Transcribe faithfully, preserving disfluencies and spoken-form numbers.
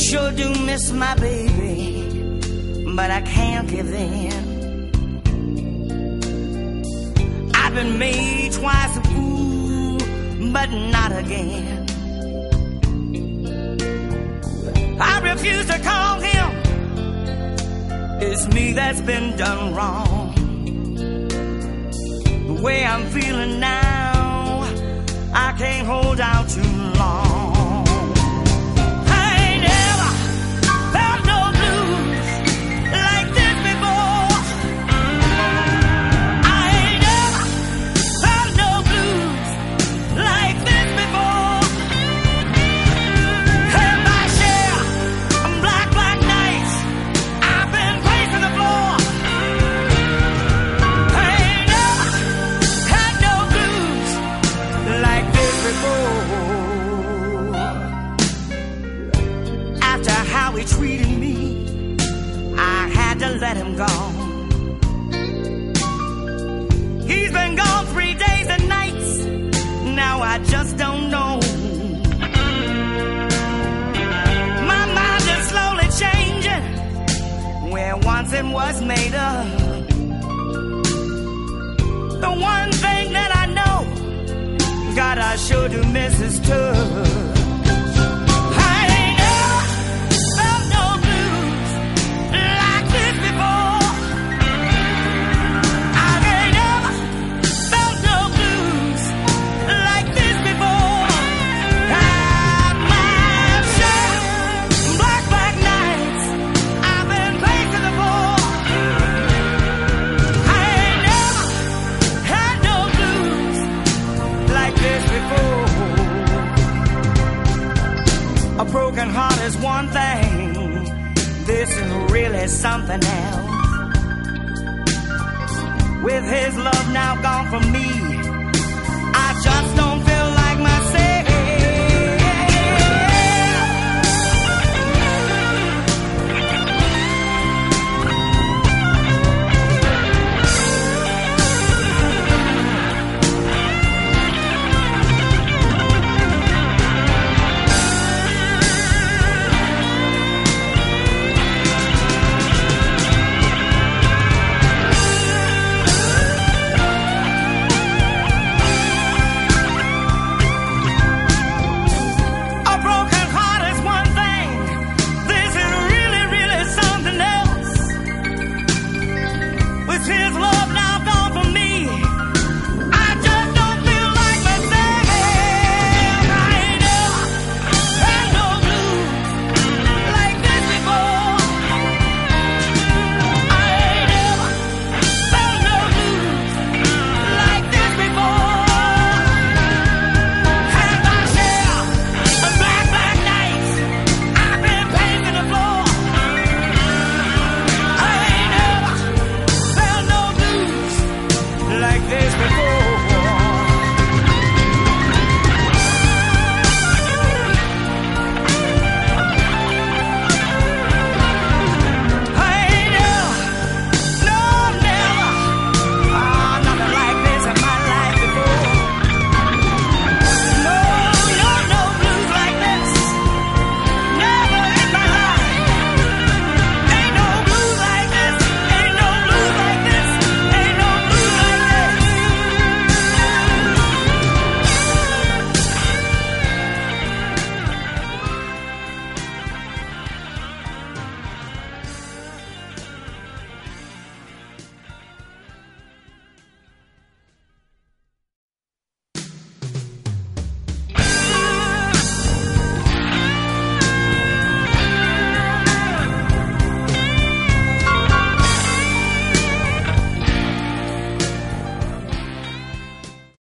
Sure do miss my baby, but I can't give in. I've been made twice a fool, but not again. I refuse to call him. It's me that's been done wrong. The way I'm feeling now, I can't hold out too long. He treated me, I had to let him go. He's been gone three days and nights, now I just don't know. My mind is slowly changing where once it was made of. The one thing that I know, God, I sure do miss his touch. A broken heart is one thing, this is really something else. With his love now gone from me, I just don't